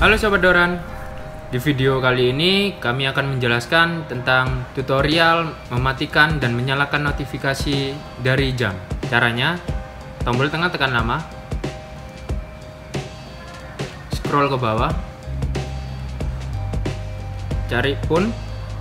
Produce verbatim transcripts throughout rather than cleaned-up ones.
Halo Sobat Doran, di video kali ini kami akan menjelaskan tentang tutorial mematikan dan menyalakan notifikasi dari jam. Caranya, tombol tengah tekan lama, scroll ke bawah, cari phone,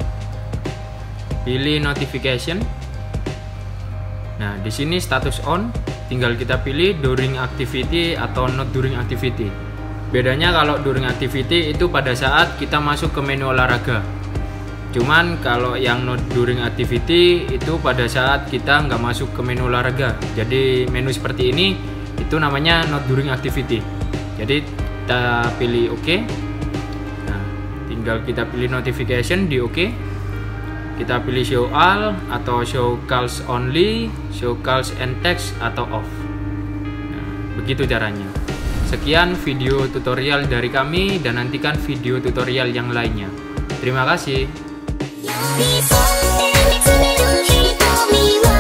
pilih notification. Nah, di sini status on, tinggal kita pilih during activity atau not during activity. Bedanya kalau during activity itu pada saat kita masuk ke menu olahraga. Cuman kalau yang not during activity itu pada saat kita nggak masuk ke menu olahraga. Jadi menu seperti ini itu namanya not during activity. Jadi kita pilih OK. Nah, tinggal kita pilih notification di OK. Kita pilih show all atau show calls only, show calls and text atau off. Nah, begitu caranya. Sekian video tutorial dari kami dan nantikan video tutorial yang lainnya. Terima kasih.